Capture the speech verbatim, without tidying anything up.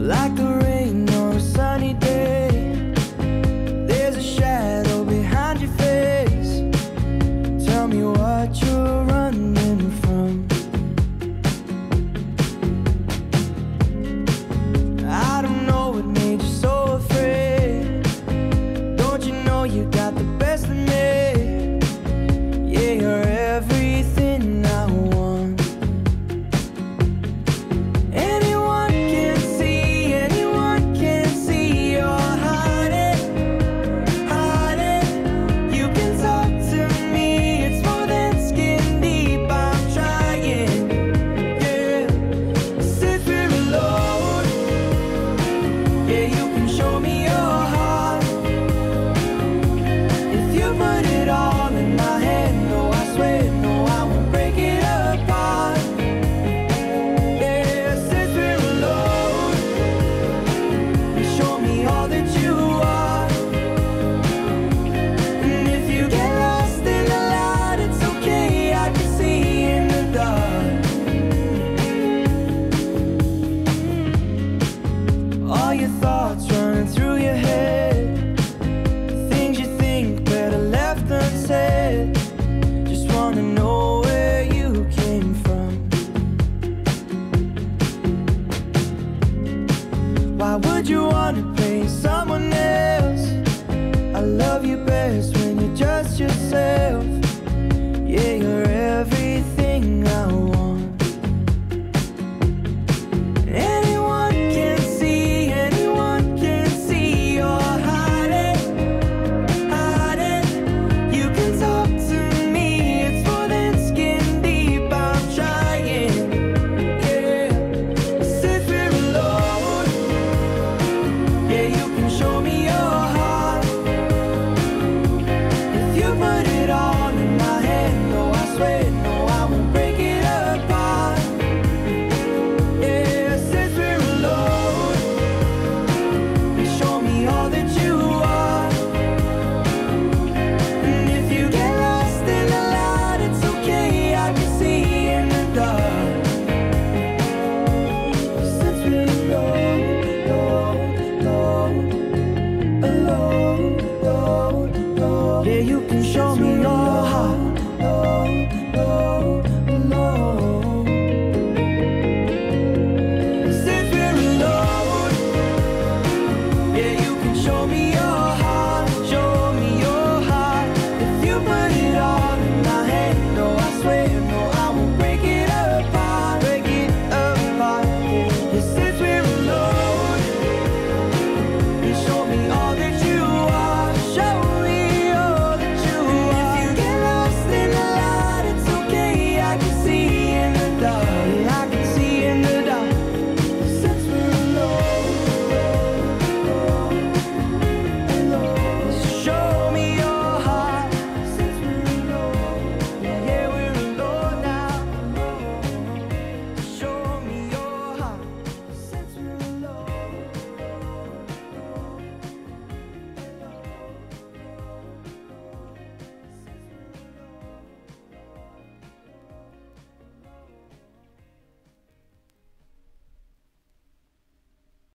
Like the rain on a sunny day, there's a shadow behind your face. Tell me what you're running from. I don't know what made you so afraid. Don't you know you got the best of me? Yeah, you're everything I want. Anyone can see, anyone can see you're hiding, hiding. You can talk to me, it's more than skin deep. I'm trying, yeah. Sit here alone, yeah. You can show me your heart if you put it all in my hand. No, I swear, no, I won't break it apart. Yeah, sit here alone and show me all that you are. And if you get lost in the light, it's okay, I can see in the dark. All your thoughts running through your head, things you think better left unsaid. Just wanna know where you came from. Why would you wanna play